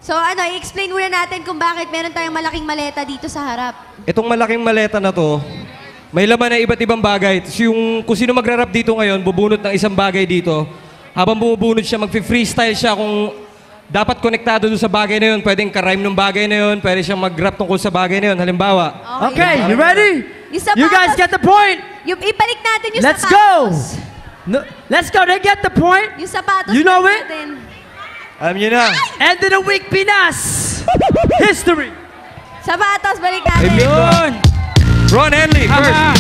So ano, i-explain muna natin kung bakit meron tayong malaking maleta dito sa harap. Itong malaking maleta na to, may laman na iba't ibang bagay. Kung sino magra-rap dito ngayon, bubunot ng isang bagay dito. Habang bumubunot siya, mag-freestyle siya kung dapat konektado doon sa bagay na yun. Pwedeng ka-rhyme ng bagay na yun. Pwede siyang mag-rap tungkol sa bagay na yun. Halimbawa. Okay, you ready? You guys get the point? Yung ibalik natin yung Let's sapatos. go! No, let's go, they get the point? Yung sapatos. You know balik it? natin. Alam niyo na. End of the week, Pinas! History! Sapatos, balik natin. Yun! Ron Henley, first.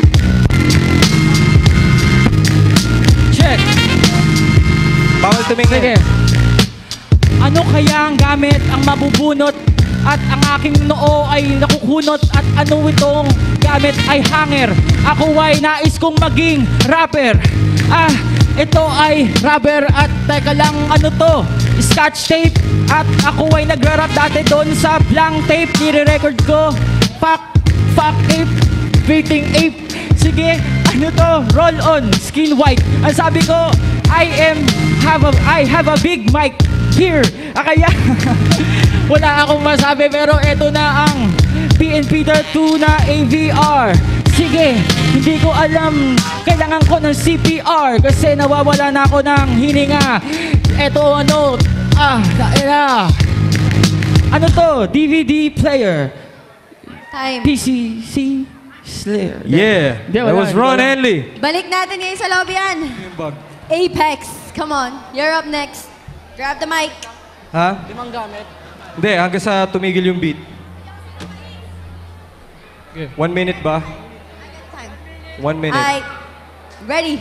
Check! Bawal tumingin. Sige. Ano kaya ang gamit ang mabubunot at ang aking noo ay nakukunot at ano itong gamit ay hanger? Ako ay nais kong maging rapper. Ito ay rubber at teka lang ano to? Scotch tape at ako ay nagra-rap dati doon sa blank tape. Nire-record ko. Fuck ape. Beating ape. Sige, ano to? Roll on. Skin white. Ang sabi ko, I have a big mic here. Kaya wala akong masabi pero eto na ang PNP 2 na AVR. Sige, hindi ko alam. Kailangan ko ng CPR kasi nawawala na ako ng hininga. Eto ano, ano to? DVD player. Time. PCC Slayer. Yeah, that was Ron Henley. Balik natin ngayon sa lobby yan. Apex, come on. You're up next. Grab the mic. Ha? Limang gamit. Hindi, hanggang sa tumigil yung beat. 1 minute ba? Time. 1 minute. Alright. Ready.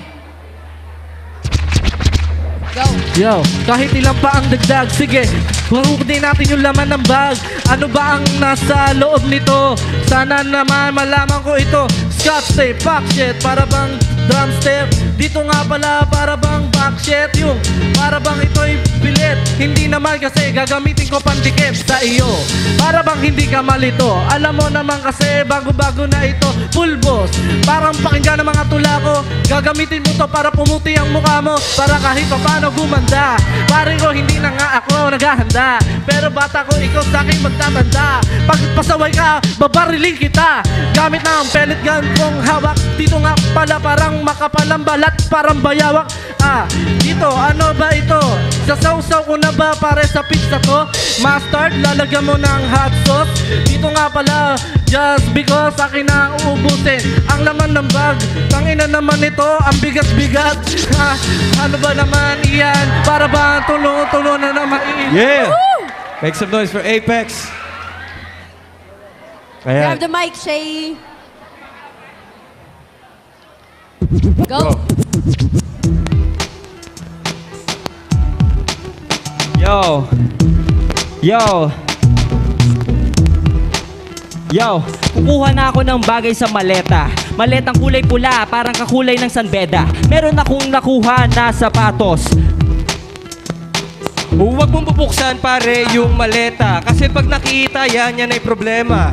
Go. Yo, kahit ilan pa ang dagdag, sige, huhukutin natin yung laman ng bag. Ano ba ang nasa loob nito? Sana naman malaman ko ito. Scotch tape, pack shit, para bang drum step. Dito nga pala, para bang back shit. Yung para bang ito'y bilit. Hindi naman kasi gagamitin ko pandikit sa iyo. Para bang hindi ka malito. Alam mo naman kasi bago-bago na ito. Pulbos, parang pakinggan ng mga tula ko. Gagamitin mo to para pumuti ang mukha mo. Para kahit pa paano gumanda. Pare ko hindi na nga ako naghahanda. Pero bata ko ikaw sa akin magtatanda. Pag pasaway ka, babariling kita. Gamit na ang pellet gun kong hawak. Dito nga pala parang makapalang balat. Parang bayawak. Dito, ano ba ito? Sasaw-saw ko na ba pare sa pizza to? Mustard, lalagyan mo ng hot sauce. Dito nga pala, just because akin na ang uubusin. Ang laman ng bag, tangina naman ito, ang bigat-bigat. Ano ba naman iyan? Para ba tulong-tulong na naman iyan? Yeah! Make some noise for Apex. Ayan. Grab the mic, Shay. Go. Yo, kukuha na ako ng bagay sa maleta. Maletang kulay pula, parang kakulay ng sanbeda. Meron akong nakuha na sapatos. Huwag mong bubuksan pare yung maleta. Kasi pag nakita yan ay problema.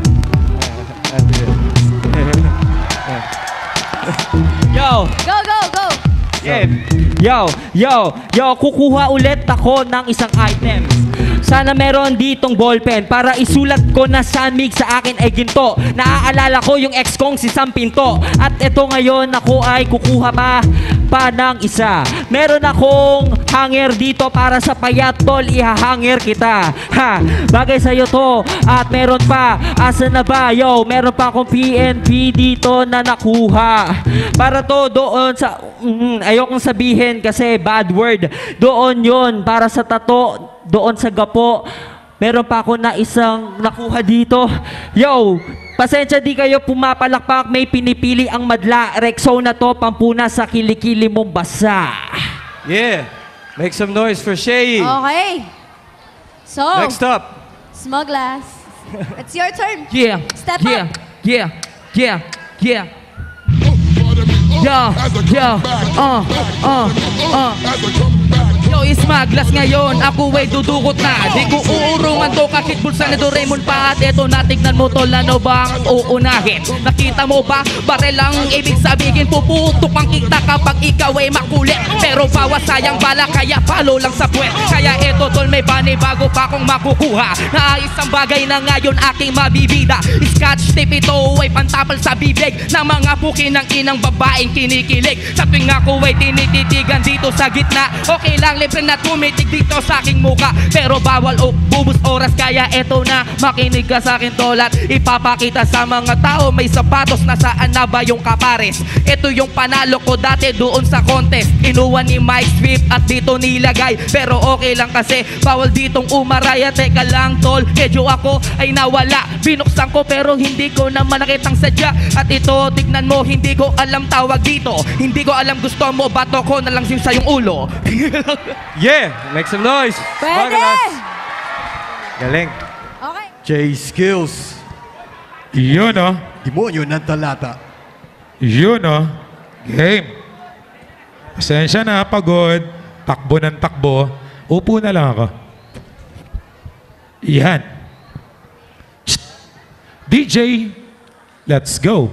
Yo! Go. Yeah. Yo, kukuha ulit ako ng isang item. Sana meron ditong ballpen para isulat ko na samig sa akin ay ginto. Naaalala ko yung ex kong si Sam Pinto. At ito ngayon ako ay kukuha pa ng isa. Meron akong hanger dito para sa payat tol, ihahanger kita. Bagay sa'yo to. At meron pa, asa na ba? Yo, meron pa akong PNP dito na nakuha. Para to doon sa ayokong sabihin kasi bad word. Doon yon para sa tato, doon sa gapo. Meron pa ako na isang nakuha dito. Yo, pasensya di kayo pumapalakpak, may pinipili ang madla. Rexona to, pampuna sa kilikili mong basa. Yeah. Make some noise for Shay. Okay. So, Next up. Smuglass. It's your turn. Yeah, Step yeah, up. yeah, yeah, yeah. Yo, Yo, Smaglas ngayon, ako ay dudukot na. Di ko uurungan to kahit bulsa na Doraemon pa. At eto na, tignan mo tol, ano bang uunahin? Nakita mo ba? Barel lang ibig sabihin, puputok ang kita kapag ikaw ay makulit. Pero bawas sayang bala, kaya palo lang sa puwet. Kaya eto tol, may bago pa akong makukuha. Naayos ang bagay na ngayon aking mabibida. Scotch tape ito ay pantapal sa bibig ng mga puki ng inang babaeng kinikilig. Sa tuwing ako ay tinititigan dito sa gitna, okay lang libre na tumitig dito sa aking muka. Pero bawal o bubus oras, kaya eto na, makinig ka sa akin tol at ipapakita sa mga tao may sapatos na saan na ba yung kapares. Ito yung panalo ko dati doon sa contest, inuwan ni Mike Swift at dito nilagay. Pero okay lang kasi bawal ditong umaraya. Teka lang tol, medyo ako ay nawala. Binuksan ko pero hindi ko naman nakitang sadya. At ito tignan mo, hindi ko alam tawag dito. Hindi ko alam gusto mo, bato ko na lang sa yung ulo. Yeah! Make some noise! Pwede! Galing. Okay. J-Skills. Yun oh. Demonyo ng talata. Yun oh. Game. Pasensya na, pagod. Takbo ng takbo. Upo na lang ako. Yan. Shh. DJ, let's go.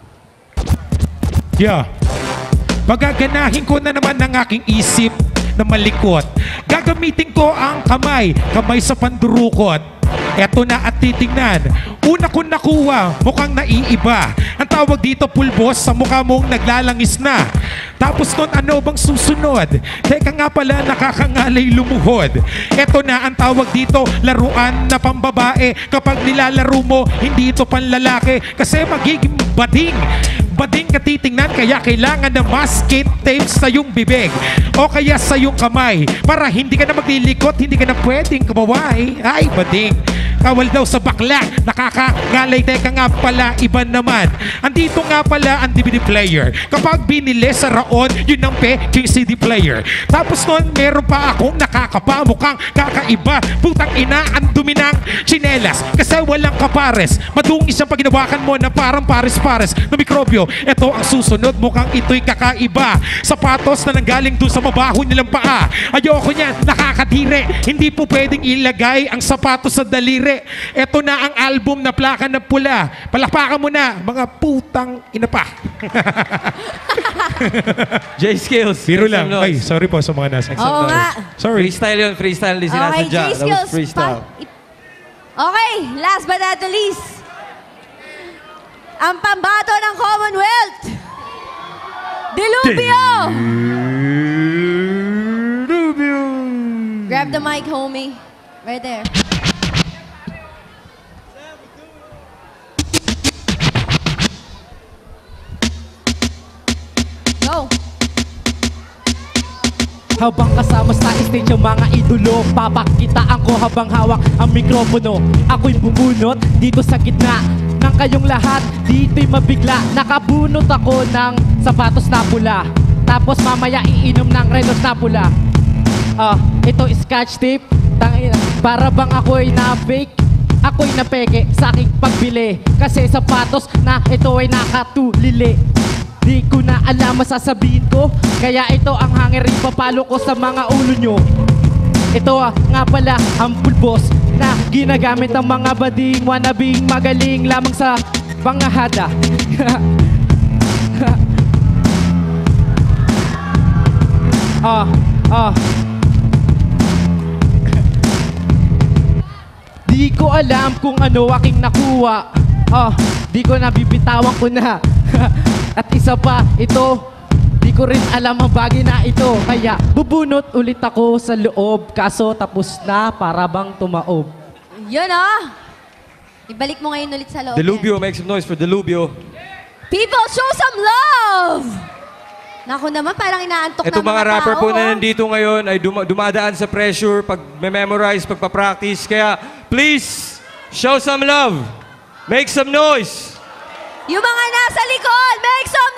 Yeah. Pagaganahin ko na naman ang aking isip na malikot. Gagamitin ko ang kamay sa pandurukot. Eto na at titignan. Una ko nakuha, mukhang naiiba. Ang tawag dito pulbos, sa mukha mong naglalangis na. Tapos nun, ano bang susunod? Teka nga pala, nakakangalay lumuhod. Eto na ang tawag dito, laruan na pambabae. Kapag nilalaro mo, hindi ito panlalaki. Kasi magiging bading. Bading ka titingnan, kaya kailangan na masking tape sa iyong bibig o kaya sa iyong kamay para hindi ka na maglilikot, hindi ka na pwedeng kumaway. Ay, bading. Kawal daw sa bakla, nakakangalay. Teka nga pala, iba naman. Andito nga pala ang DVD player. Kapag binili sa raon, yun ang peking CD player. Tapos noon, meron pa akong nakakapa, mukhang kakaiba. Putang ina, ang dumi ng tsinelas kasi walang kapares. Madungis ang paginawakan mo na parang pares-pares na mikrobyo. Ito ang susunod, mukhang ito'y kakaiba. Sapatos na nanggaling dun sa mabaho nilang paa. Ayoko niyan, nakakadire. Hindi po pwedeng ilagay ang sapatos sa daliri. Ito na ang album na plaka na pula. Palakpakan mo na, mga putang ina pa. J-Skills. Biro make lang. some noise. Ay, sorry po sa mga nasa. Oo nga. Sorry. Freestyle yun, freestyle. Hindi Okay, sinasadya. That was J-Skills. freestyle. Okay, last but not the least. Ang pambato ng Commonwealth. Dilubyo! Grab the mic, homie. Right there. Go! Habang kasama sa stage yung mga idolo, papakitaan ko habang hawak ang mikropono. Ako'y bumunot dito sa gitna ng kayong lahat, dito'y mabigla. Nakabunot ako ng sapatos na pula, tapos mamaya iinom ng renos na pula. Ito scotch tape, tangina, para bang ako'y na-fake. Ako'y napeke sa aking pagbili, kasi sapatos na ito ay nakatulili. Di ko na alam masasabihin ko, kaya ito ang hangin rin papalo ko sa mga ulo nyo. Ito nga pala ang pulbos na ginagamit ng mga bading wanabing magaling lamang sa pangahada. Di ko alam kung ano aking nakuha. Di ko nabibitawan ko na. At isa pa, ito, di ko rin alam ang bagay na ito. Kaya bubunot ulit ako sa loob. Kaso tapos na, para bang tumaob. Yun Ibalik mo ngayon ulit sa loob. Dilubyo, make some noise for Dilubyo. People, show some love! Naku naman, parang inaantok Ito ng mga mga rapper tao. po na nandito ngayon ay dumadaan sa pressure pag memorize, pagpa-practice. Kaya please, show some love. Make some noise. Yung mga nasa likod, make some